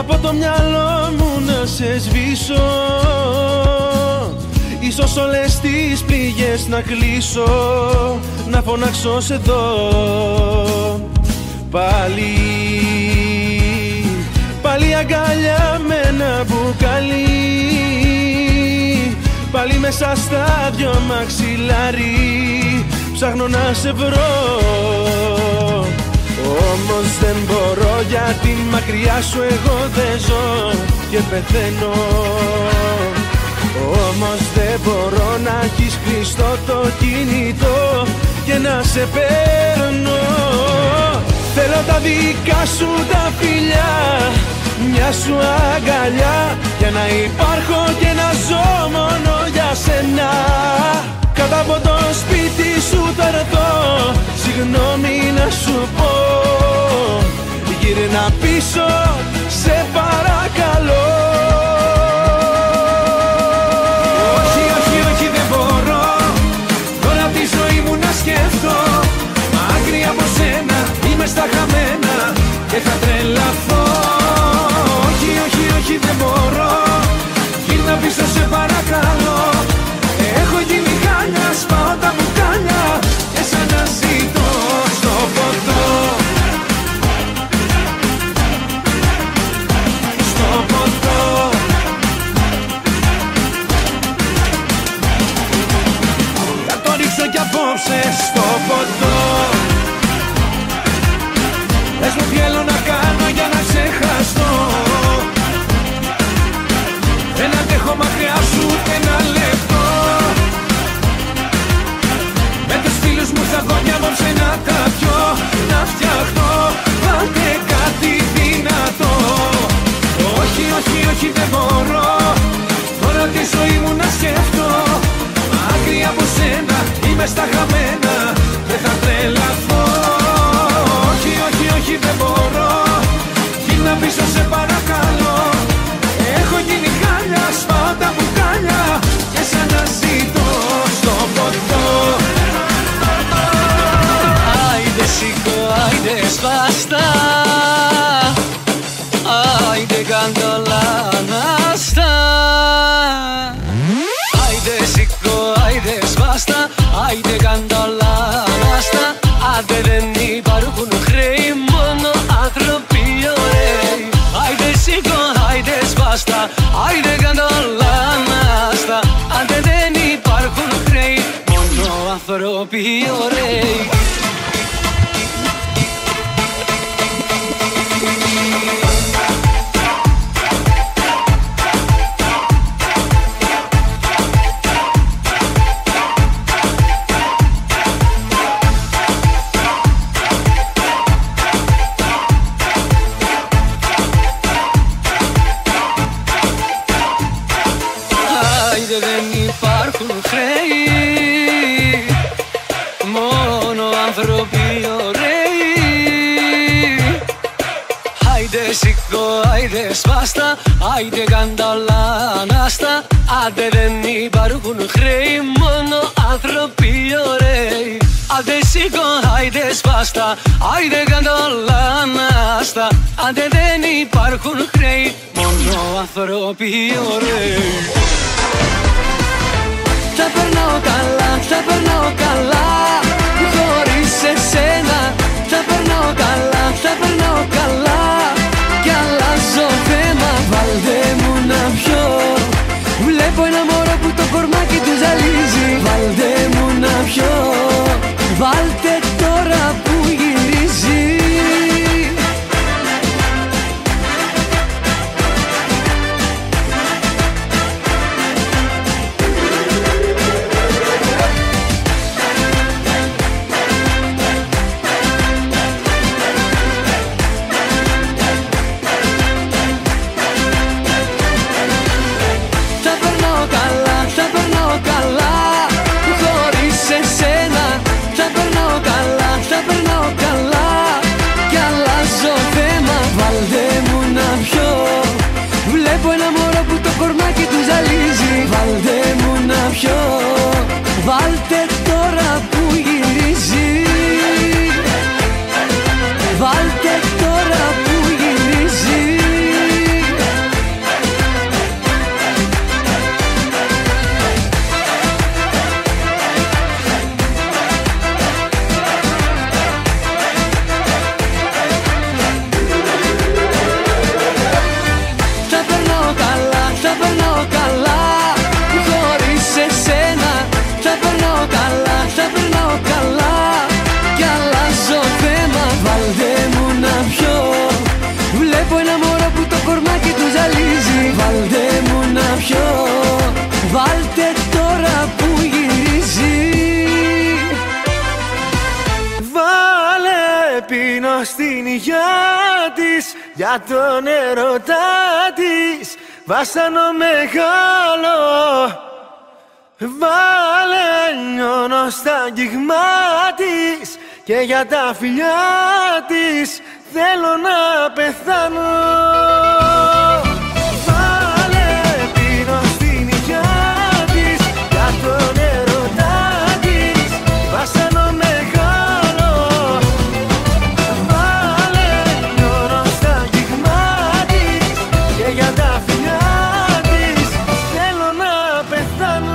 από το μυαλό μου να σε σβήσω. Ίσως όλες τις πληγές να κλείσω, να φωνάξω σε δω πάλι. Πάλι αγκαλιά με ένα μπουκάλι, πάλι μέσα στα δυο μαξιλάρι, ψάχνω να σε βρω. Όμως δεν μπορώ, γιατί μακριά σου εγώ δεν ζω και πεθαίνω. Όμως δεν μπορώ να έχεις κλειστό το κινητό και να σε παίρνω. Θέλω τα δικά σου τα φιλιά, μια σου αγκαλιά, για να υπάρχω και να ζω μόνο για σένα. Κάτω από το σπίτι σου θα έρθω, συγγνώμη να σου πω, γύρνα πίσω, σε παρακαλώ. Όχι, όχι, όχι, δεν μπορώ τώρα τη ζωή μου να σκέφτω. Μακριά από σένα είμαι στα χαμένα και θα τρελαθώ. Όχι, όχι, όχι, δεν μπορώ, γύρνα πίσω, σε παρακαλώ. Έχω γίνει χάλια, σπάω τα μπουκάλια και σαν να ζητώ στο ποτό. Στο ποτό. Θα το ρίξω κι απόψε στο ποτό. Πες μου τι θέλω να κάνω για να ξεχαστώ. Δεν αντέχω μακριά σου ούτε ένα λεπτό. Με τους φίλους μου θα βγω κι απόψε να τα πιω, να φτιαχτώ, βάλτε κάτι δυνατό. Όχι, όχι, όχι, δεν μπορώ τώρα τη ζωή μου να σκεφτώ. Μακριά από σένα είμαι στα χαμένα και θα τρελαθώ. Όχι, όχι, όχι, δεν μπορώ, γύρνα πίσω, σε παρακαλώ. Έχω γίνει χάλια, σπάω τα μπουκάλια και σαν να ζητώ στο ποτό. Άιντε σήκω, άιντε σπάστα, άιντε κάντολα ανάστα. Άιντε σήκω, άιντε σπάστα, άιντε κάντολα ανάστα. Άντε δεν υπάρχουν χρέη, μόνο άνθρωποι ωραίοι. Άιντε σήκω, άιντε σπάστα, άιντε κάντολα ανάστα. Άντε δεν υπάρχουν χρέη, μόνο άνθρωποι ωραίοι. Δεν υπάρχουν χρέη, μόνο άνθρωποι ωραίοι. Άιντε σήκω, άιντε σπάστα, άιντε κάντα όλα ανάστα. Άντε δεν υπάρχουν χρέη, μόνο άνθρωποι ωραίοι. Άντε σήκω, άιντε σπάστα, άιντε κάντα όλα ανάστα. Άντε δεν υπάρχουν χρέη, μόνο άνθρωποι ωραίοι. Θα περνάω καλά, θα περνάω καλά, χωρίς εσένα. Θα περνάω καλά, θα περνάω καλά, κι αλλάζω θέμα. Βάλτε μου να πιω, βλέπω ένα μωρό που το κορμάκι του ζαλίζει. Βάλτε μου να πιω, βάλτε τώρα που γυρίζει. στην υγειά της, για τον έρωτά της, βάσανο μεγάλο. Βάλε λιώνω στα αγγίγμα της, και για τα φιλιά της θέλω να πεθάνω. Βάλε πίνω στην υγειά της, για τον έρωτά της, βάσανο μεγάλο. Βάλε λιώνω στα αγγίγμα της, και για τα φιλιά της θέλω να πεθάνω.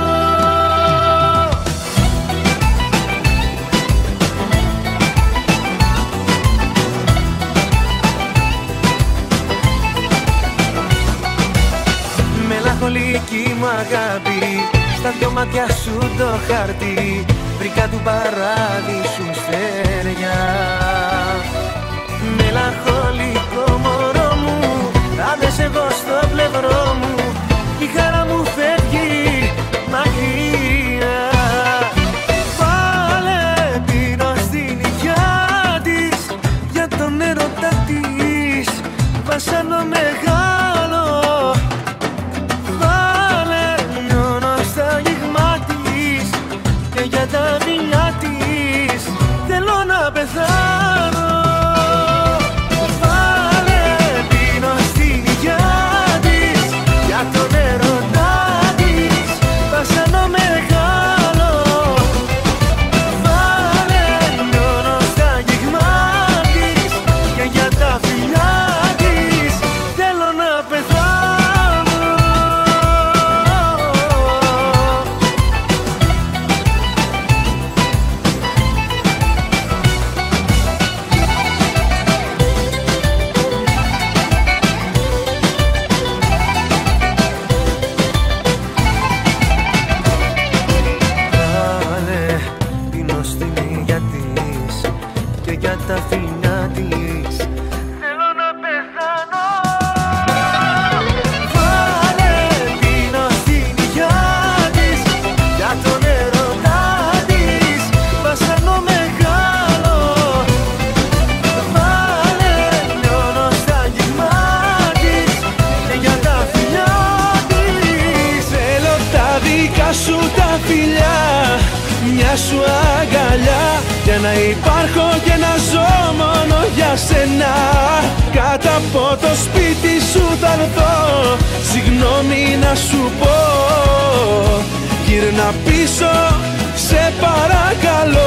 Μελαγχολική μου αγάπη, στα δυο μάτια σου το χαρτί, βρήκα του παράδεισου στεριά. Μελαγχολικό μωρό μου, αν δεν σε έχω στο πλευρό μου, η χαρά μου φεύγει μακριά. Βάλε πίνω στην υγειά της, για τον έρωτα της, βασανό μεγάλο. Για τα φιλιά της θέλω να πεθάνω. Βάλε πίνω στην υγειά της, για τον έρωτα της, βασανό μεγάλο. Βάλε λιώνω στα αγγίγμα της, και για τα φιλιά της θέλω να πεθάνω. Για τα φιλιά της θέλω να πεθάνω. Βάλε πίνω στην υγειά της, για τον έρωτα της, βασανό μεγάλο. Βάλε λιώνω στα αγγίγμα της, και για τα φιλιά της θέλω τα δικά σου τα φιλιά, μια σου αγκαλιά, για να υπάρχω και να ζω μόνο για σένα. Κάτω από το σπίτι σου θα έρθω, συγγνώμη να σου πω, γύρνα πίσω σε παρακαλώ.